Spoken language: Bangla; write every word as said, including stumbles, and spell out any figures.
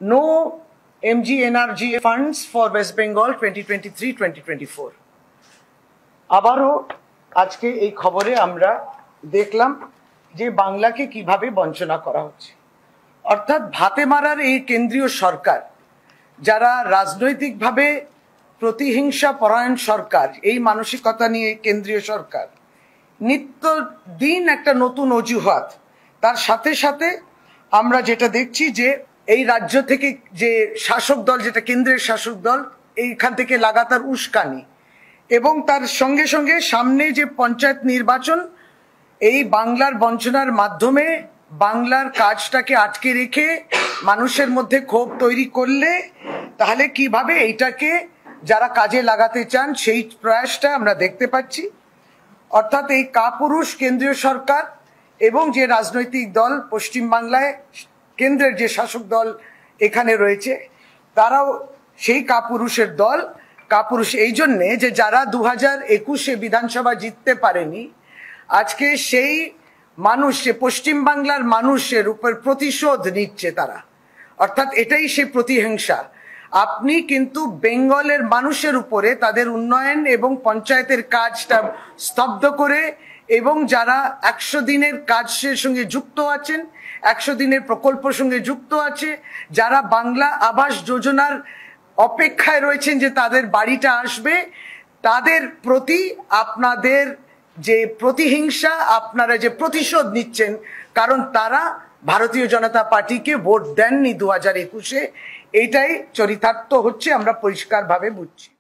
no M G N R G A funds for West Bengal twenty twenty-three twenty twenty-four. আবারও আজকে এই খবরে আমরা দেখলাম যে বাংলাকে কিভাবে বঞ্চনা করা হচ্ছে। অর্থাৎ ভাতে মারার এই কেন্দ্রীয় সরকার, যারা রাজনৈতিকভাবে প্রতিহিংসা পরায়ণ সরকার, এই মানসিকতা নিয়ে কেন্দ্রীয় সরকার নিত্য দিন একটা নতুন অজুহাত, তার সাথে সাথে আমরা যেটা দেখছি যে এই রাজ্য থেকে যে শাসক দল, যেটা কেন্দ্রের শাসক দল, এইখান থেকে লাগাতার উস্কানি, এবং তার সঙ্গে সঙ্গে সামনে যে পঞ্চায়েত নির্বাচন, এই বাংলার বঞ্চনার মাধ্যমে বাংলার কাজটাকে আটকে রেখে মানুষের মধ্যে ক্ষোভ তৈরি করলে তাহলে কিভাবে এইটাকে যারা কাজে লাগাতে চান সেই প্রয়াসটা আমরা দেখতে পাচ্ছি। অর্থাৎ এই কাপুরুষ কেন্দ্রীয় সরকার এবং যে রাজনৈতিক দল পশ্চিমবাংলায় কেন্দ্রের যে শাসক দল এখানে রয়েছে, তারাও সেই কাপুরুষের দল। কাপুরুষ এই জন্যে যে যারা দু হাজার একুশে বিধানসভা জিততে পারেনি, আজকে সেই মানুষ, যে পশ্চিমবাংলার মানুষের উপর প্রতিশোধ নিচ্ছে তারা। অর্থাৎ এটাই সেই প্রতিহিংসা। আপনি কিন্তু বেঙ্গলের মানুষের উপরে তাদের উন্নয়ন এবং পঞ্চায়েতের কাজটা স্তব্ধ করে, এবং যারা একশো দিনের কাজের সঙ্গে যুক্ত আছেন, একশো দিনের প্রকল্পের সঙ্গে যুক্ত আছে, যারা বাংলা আবাস যোজনার অপেক্ষায় রয়েছেন যে তাদের বাড়িটা আসবে, তাদের প্রতি আপনাদের যে প্রতিহিংসা, আপনারা যে প্রতিশোধ নিচ্ছেন, কারণ তারা ভারতীয় জনতা পার্টিকে ভোট দেননি দু হাজার একুশে, এইটাই চরিতার্থ হচ্ছে, আমরা পরিষ্কারভাবে বুঝছি।